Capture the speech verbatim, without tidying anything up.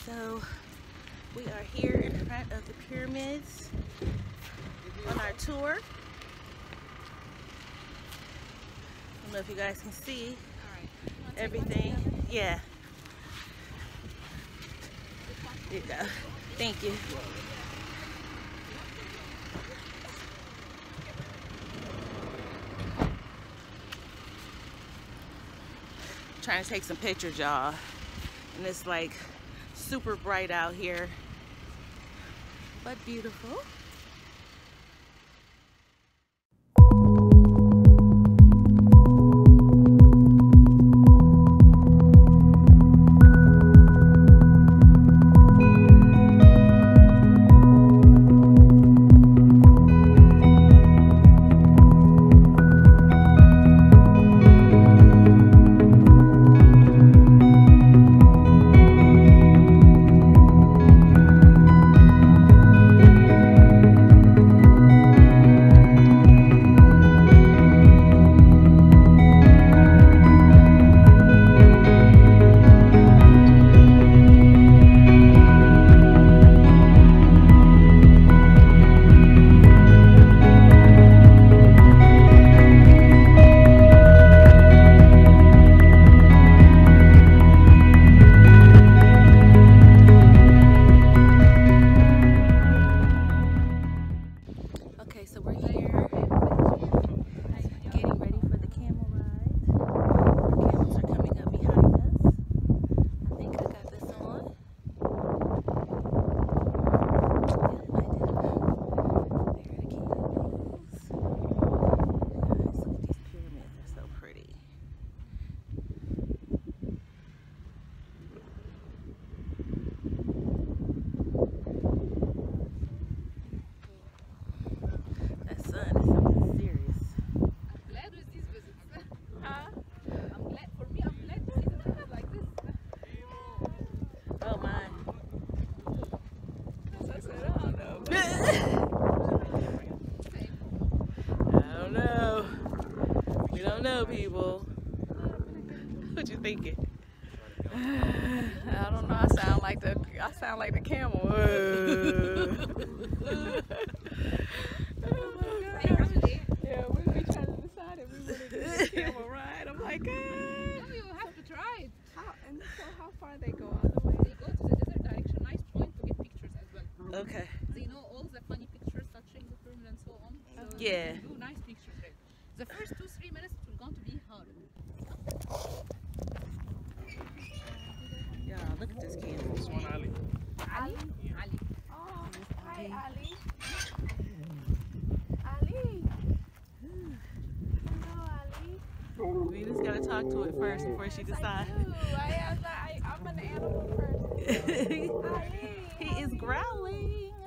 So we are here in front of the pyramids on our tour. I don't know if you guys can see everything. Yeah. There you go. Thank you. Trying to take some pictures, y'all. And it's like super bright out here, but beautiful. So we're here getting ready for the camel ride. Our camels are coming up behind us. I think I got this on. Yep, I do. There are the camels. Guys, look at these pyramids. They're so pretty. No, people. What you thinking? I don't know. I sound like the I sound like the camel. Oh my God. Yeah, we be trying to decide if we want to do the camel ride. I'm like, ah. No, you have to try it. How and so how far they go all the way? They go to the desert direction. Nice point to get pictures as well. Okay. They know all the funny pictures touching the pyramid and so on. So yeah. You do nice pictures there. The first two three minutes it will going to be hard. Yeah, look at this camel. This one, Ali. Ali? Yeah. Ali. Oh, hi, Ali. Ali. Hello, Ali. We just gotta talk to it first before she decides. I, I, I, I'm an animal person. Ali. He is growling.